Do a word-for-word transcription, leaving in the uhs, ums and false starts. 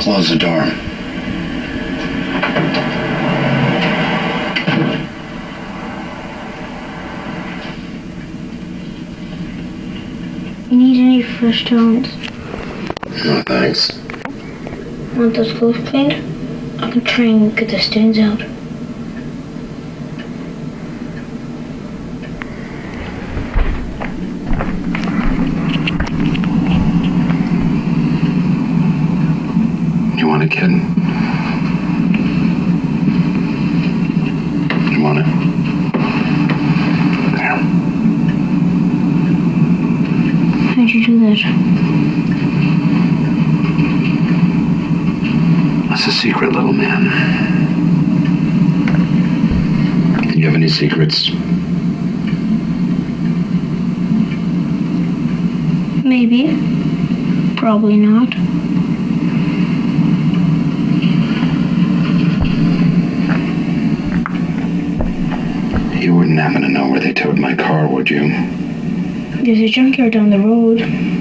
Close the door. You need any fresh stones? No, thanks. Want those clothes cleaned? I can try and get the stains out. You want a kid? You want it? There. How'd you do that? That's a secret, little man. Do you have any secrets? Maybe. Probably not. You wouldn't happen to know where they towed my car, would you? There's a junkyard down the road.